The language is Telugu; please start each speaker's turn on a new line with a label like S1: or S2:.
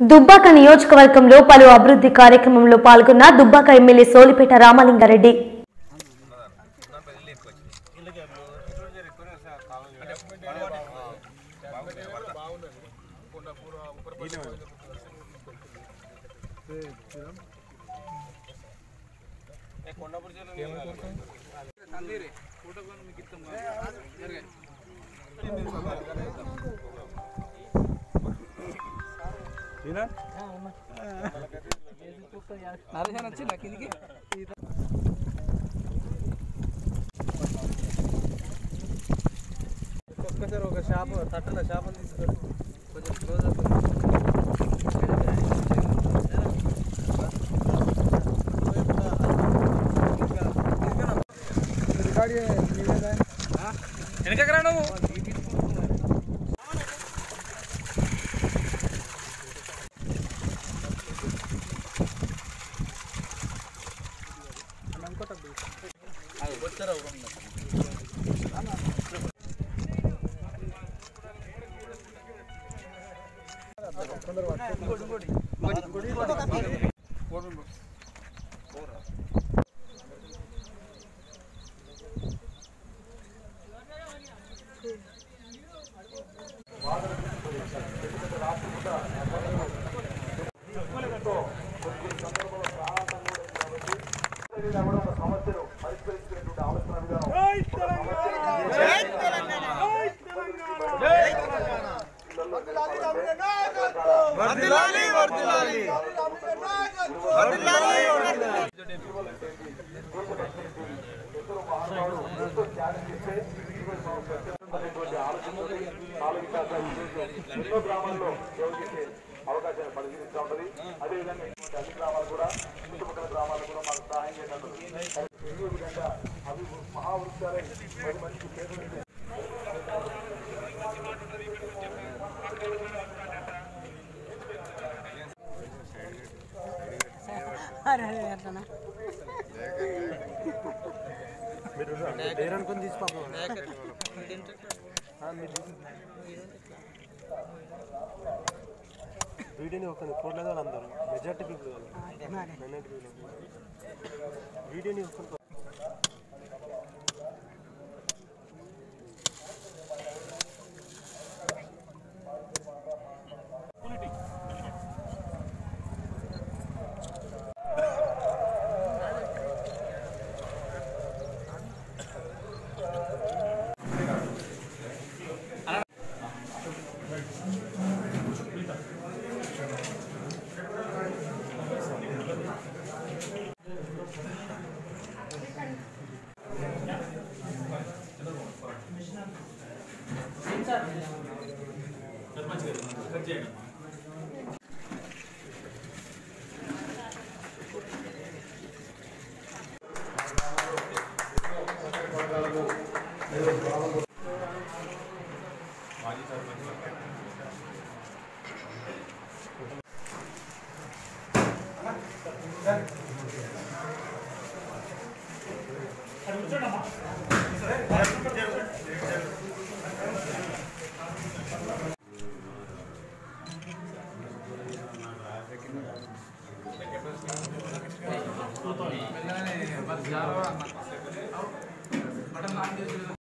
S1: దుబ్బాక నియోజకవర్గంలో పలు అభివృద్ధి కార్యక్రమంలో పాల్గొన్న దుబ్బాక ఎమ్మెల్యే సోలిపేట రామలింగారెడ్డి.
S2: ఒక్కసారి ఒక షాప్ తట్టల షాపులు తీసుకొని కొంచెం క్లోజ్ అప్ వెనకరా నువ్వు వచ్చారా సమస్యను పరిష్కరించినటువంటి ఆలోచన ఎన్నో గ్రామాల్లో యోగించే అవకాశాన్ని పరిశీలిస్తూ ఉంటుంది. అదేవిధంగా అన్ని గ్రామాలు కూడా చుట్టుపక్కల గ్రామాలు కూడా మాకు సహాయం చేసినట్టు అవి మహావృక్షాలే 10 మందికి పేరు. అనుకుని తీసుకో వీడియోని ఒక చూడలేదు వాళ్ళందరూ మెజార్టీ పీపుల్ వీడియోని ఒక మాజీ సర్పంచ్